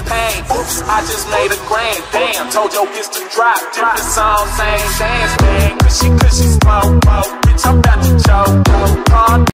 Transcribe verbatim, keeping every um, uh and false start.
champagne. Oops, I just made a grand. Damn, told your bitch to drop. Different songs, same dance, man. Cushy, cushy, smoke, bitch, I'm about to choke.